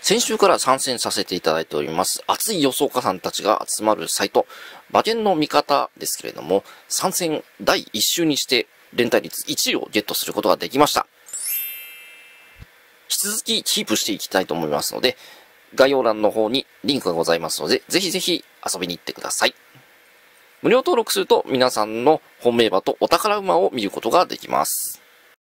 先週から参戦させていただいております、熱い予想家さんたちが集まるサイト、馬券の見方ですけれども、参戦第1週にして連帯率1位をゲットすることができました。引き続きキープしていきたいと思いますので、概要欄の方にリンクがございますので、ぜひぜひ遊びに行ってください。無料登録すると皆さんの本命馬とお宝馬を見ることができます。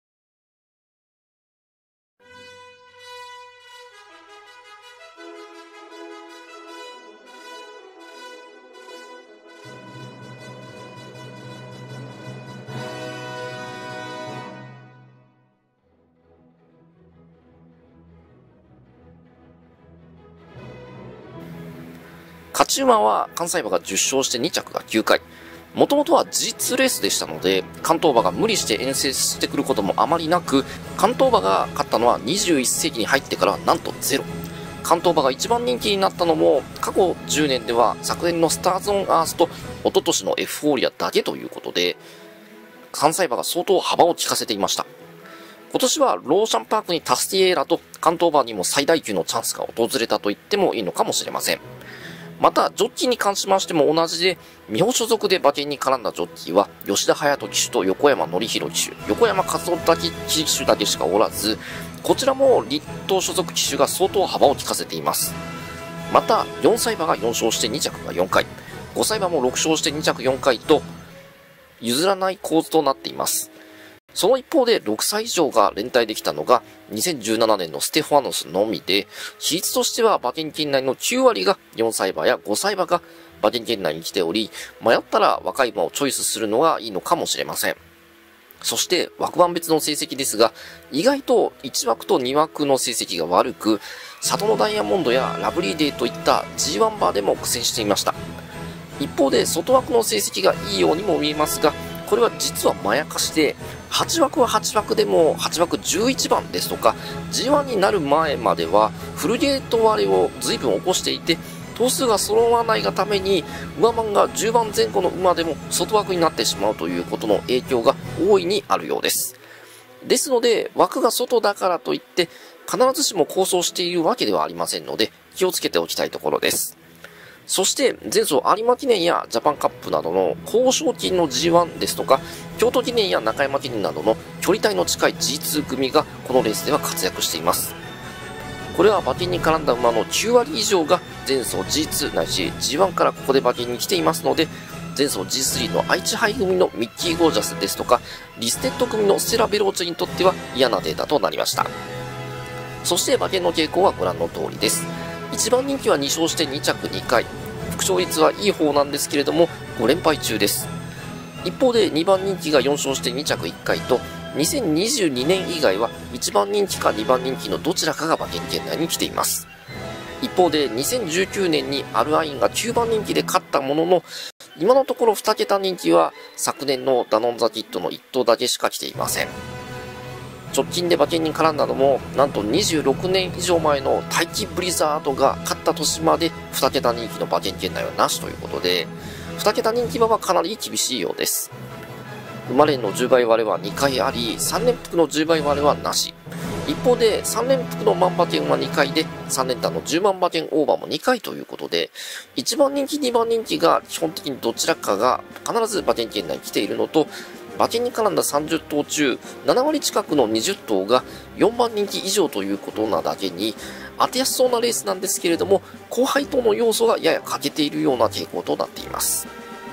勝ち馬は関西馬が10勝して2着が9回。もともとは G2 レースでしたので、関東馬が無理して遠征してくることもあまりなく、関東馬が勝ったのは21世紀に入ってからなんとゼロ。関東馬が一番人気になったのも、過去10年では昨年のスターズオンアースと一昨年のエフフォーリアだけということで、関西馬が相当幅を利かせていました。今年はローシャンパークにタスティエーラと関東馬にも最大級のチャンスが訪れたと言ってもいいのかもしれません。また、ジョッキーに関しましても同じで、美穂所属で馬券に絡んだジョッキーは、吉田隼人騎手と横山典弘騎手、横山和夫騎手だけしかおらず、こちらも立東所属騎手が相当幅を利かせています。また、4歳馬が4勝して2着が4回、5歳馬も6勝して2着4回と、譲らない構図となっています。その一方で6歳以上が連帯できたのが2017年のステファノスのみで、比率としては馬券圏内の9割が4歳馬や5歳馬が馬券圏内に来ており、迷ったら若い馬をチョイスするのがいいのかもしれません。そして枠番別の成績ですが、意外と1枠と2枠の成績が悪く、里のダイヤモンドやラブリーデーといった G1 馬でも苦戦していました。一方で外枠の成績がいいようにも見えますが、これは実はまやかしで、8枠は8枠でも8枠11番ですとか G1 になる前まではフルゲート割れを随分起こしていて、頭数が揃わないがために馬番が10番前後の馬でも外枠になってしまうということの影響が大いにあるようです。ですので枠が外だからといって必ずしも構想しているわけではありませんので、気をつけておきたいところです。そして前走有馬記念やジャパンカップなどの高賞金の G1 ですとか、京都記念や中山記念などの距離帯の近い G2 組がこのレースでは活躍しています。これは馬券に絡んだ馬の9割以上が前走 G2 ないし G1 からここで馬券に来ていますので、前走 G3 の愛知杯組のミッキーゴージャスですとか、リステッド組のステラベローチェにとっては嫌なデータとなりました。そして馬券の傾向はご覧の通りです。1番人気は2勝して2着2回。副勝率はいい方なんですけれども、5連敗中です。一方で2番人気が4勝して2着1回と、2022年以外は1番人気か2番人気のどちらかが馬券圏内に来ています。一方で2019年にアルアインが9番人気で勝ったものの、今のところ2桁人気は昨年のダノンザキッドの1頭だけしか来ていません。直近で馬券に絡んだのも、なんと26年以上前の大気ブリザードが勝った年まで2桁人気の馬券圏内はなしということで、2桁人気馬はかなり厳しいようです。馬連の10倍割れは2回あり、3連複の10倍割れはなし。一方で3連複の万馬券は2回で、3連単の10万馬券オーバーも2回ということで、1番人気2番人気が基本的にどちらかが必ず馬券圏内に来ているのと、馬券に絡んだ30頭中7割近くの20頭が4番人気以上ということなだけに、当てやすそうなレースなんですけれども、後輩等の要素がやや欠けているような傾向となっています。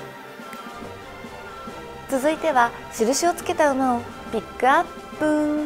続いては印をつけた馬をピックアップ。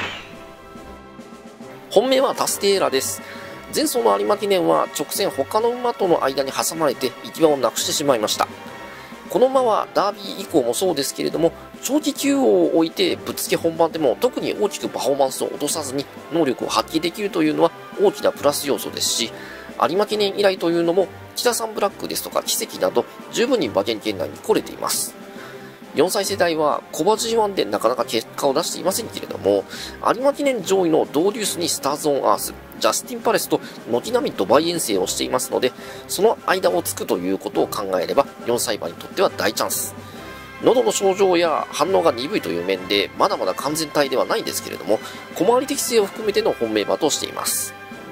本命はタスティエーラです。前走の有馬記念は直線他の馬との間に挟まれて行き場をなくしてしまいました。この馬はダービー以降もそうですけれども、長期休養を置いてぶっつけ本番でも特に大きくパフォーマンスを落とさずに能力を発揮できるというのは大きなプラス要素ですし、有馬記念以来というのも北サンブラックですとか奇跡など十分に馬券圏内に来れています。4歳世代はコバ G1 でなかなか結果を出していませんけれども、有馬記念上位のドーデュースにスターズオンアース、ジャスティンパレスと軒並みドバイ遠征をしていますので、その間をつくということを考えれば4歳馬にとっては大チャンス。喉の症状や反応が鈍いという面でまだまだ完全体ではないんですけれども、小回り適性を含めての本命馬としています。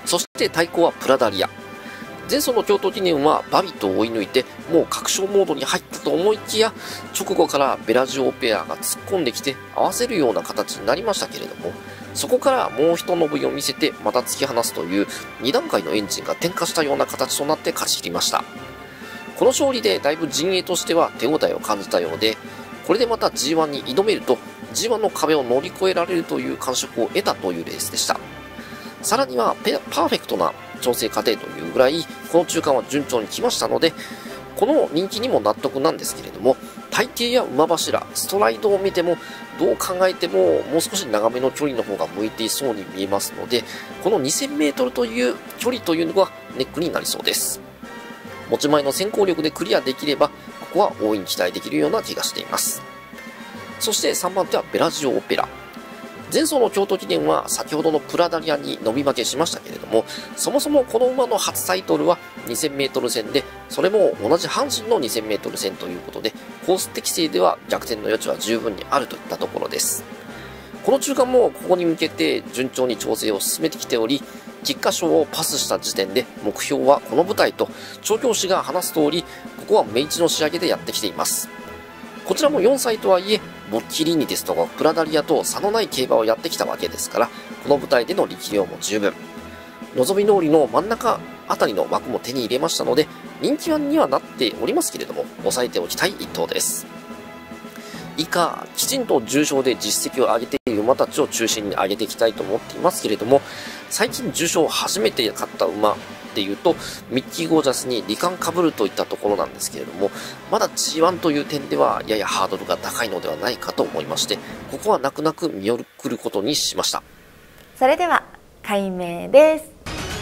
そして対抗はプラダリア。前走の京都記念はバビットを追い抜いてもう確勝モードに入ったと思いきや、直後からベラジオペアが突っ込んできて合わせるような形になりましたけれども、そこからもう一伸びを見せてまた突き放すという2段階のエンジンが点火したような形となって勝ち切りました。この勝利でだいぶ陣営としては手応えを感じたようで、これでまた G1 に挑めると G1 の壁を乗り越えられるという感触を得たというレースでした。さらにはパーフェクトな調整過程というぐらいこの中間は順調に来ましたので、この人気にも納得なんですけれども、体型や馬柱、ストライドを見てもどう考えてももう少し長めの距離の方が向いていそうに見えますので、この 2000m という距離というのがネックになりそうです。持ち前の先行力でクリアできれば、ここは大いに期待できるような気がしています。そして3番手はベラジオオペラ。前走の京都記念は先ほどのプラダリアに伸び負けしましたけれども、そもそもこの馬の初タイトルは 2000m 戦で、それも同じ阪神の 2000m 戦ということで、コース適正では逆転の余地は十分にあるといったところです。この中間もここに向けて順調に調整を進めてきており、菊花賞をパスした時点で目標はこの舞台と調教師が話す通り、ここは明治の仕上げでやってきています。こちらも4歳とはいえ、ボッキリーニですとかプラダリアと差のない競馬をやってきたわけですから、この舞台での力量も十分。望み通りの真ん中あたりの枠も手に入れましたので、人気1にはなっておりますけれども、抑えておきたい一頭です。以下、きちんと重賞で実績を上げている馬たちを中心に上げていきたいと思っていますけれども、最近重賞を初めて勝った馬っていうと、ミッキーゴージャスに罹患かぶるといったところなんですけれども、まだ G1 という点ではややハードルが高いのではないかと思いまして、ここは泣く泣く見送ることにしました。 それでは解明です。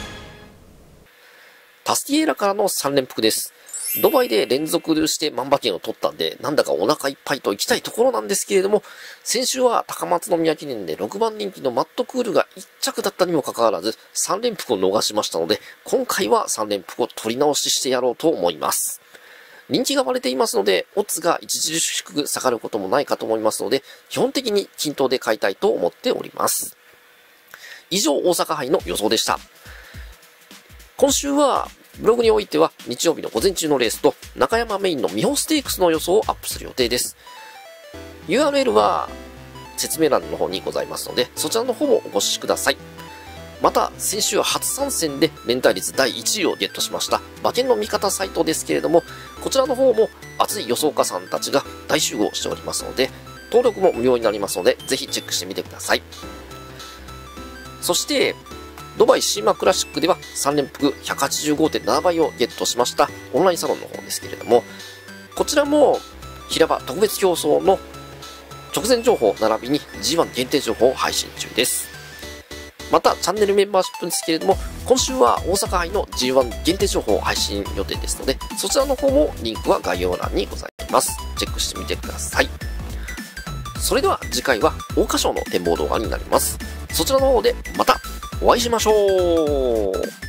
タスティエーラからの3連複です。ドバイで連続して万馬券を取ったんで、なんだかお腹いっぱいと行きたいところなんですけれども、先週は高松宮記念で6番人気のマットクールが1着だったにもかかわらず、3連複を逃しましたので、今回は3連複を取り直ししてやろうと思います。人気が割れていますので、オッズが著しく下がることもないかと思いますので、基本的に均等で買いたいと思っております。以上、大阪杯の予想でした。今週は、ブログにおいては日曜日の午前中のレースと中山メインの美穂ステークスの予想をアップする予定です。URL は説明欄の方にございますので、そちらの方もお越しください。また、先週初参戦で連帯率第1位をゲットしました馬券の味方サイトですけれども、こちらの方も熱い予想家さんたちが大集合しておりますので、登録も無料になりますので、ぜひチェックしてみてください。そして、ドバイシーマクラシックでは3連複 185.7 倍をゲットしましたオンラインサロンの方ですけれども、こちらも平場特別競争の直前情報並びに G1 限定情報を配信中です。またチャンネルメンバーシップですけれども、今週は大阪杯の G1 限定情報を配信予定ですので、そちらの方もリンクは概要欄にございます。チェックしてみてください。それでは次回は桜花賞の展望動画になります。そちらの方でまたお会いしましょう。